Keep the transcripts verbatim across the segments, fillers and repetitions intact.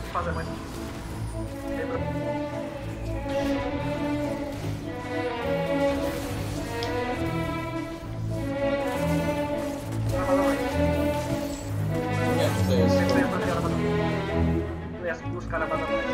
fazer mais. Os caras vazam mais.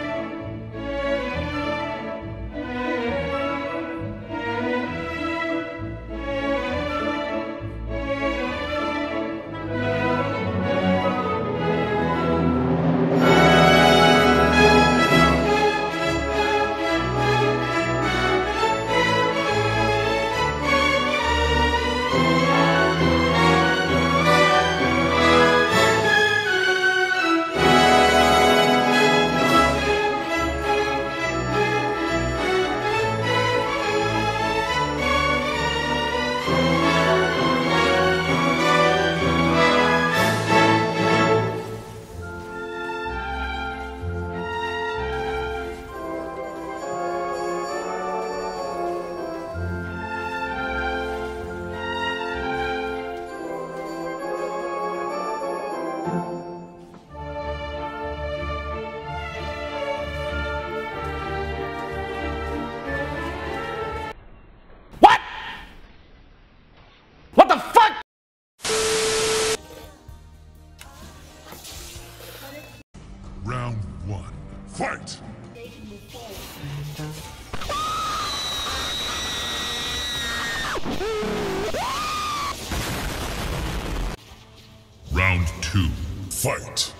Round one, fight! Round two, fight!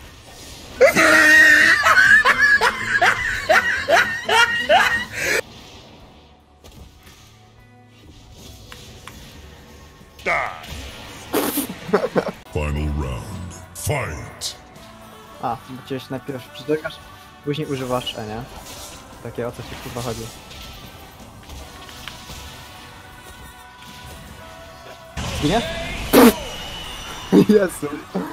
Die! Final round, fight! A, bo cię najpierw przytykasz, później używasz E, nie? Takie o co się chyba chodzi. Nie? Jezu.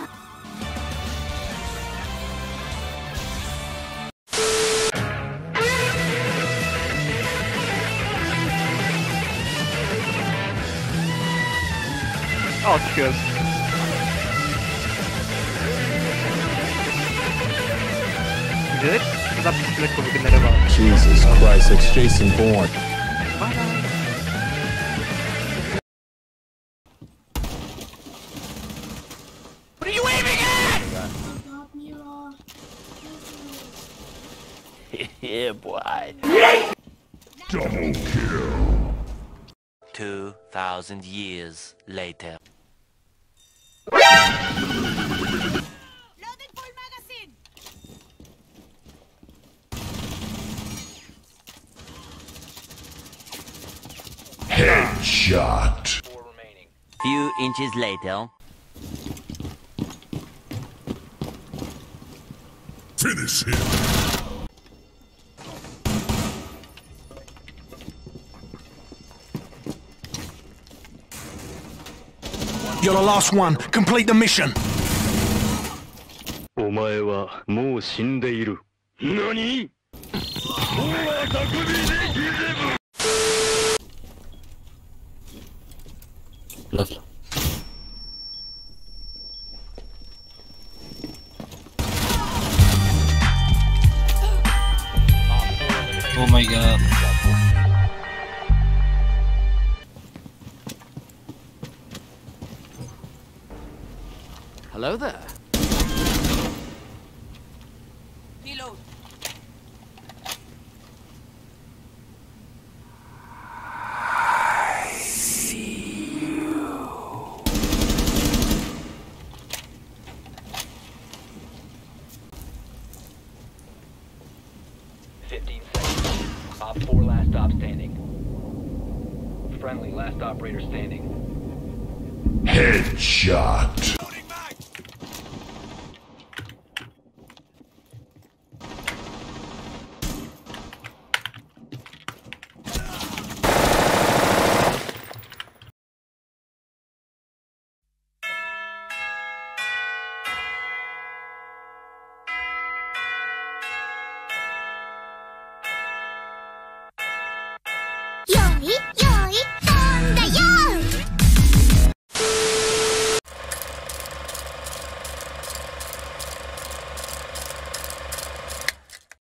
O, jest. Good? Zapis lekko wygenerował. Jesus Christ, it's Jason Bourne. What are you aiming at? Yeah, boy. Double kill! Two thousand years later. Headshot! Few inches later. Finish him! You're the last one. Complete the mission. お前はもう死んでいる。何？ Left. Oh my god. Hello there. Reload. I see you. Fifteen seconds. Op four last stop standing. Friendly last operator standing. Headshot!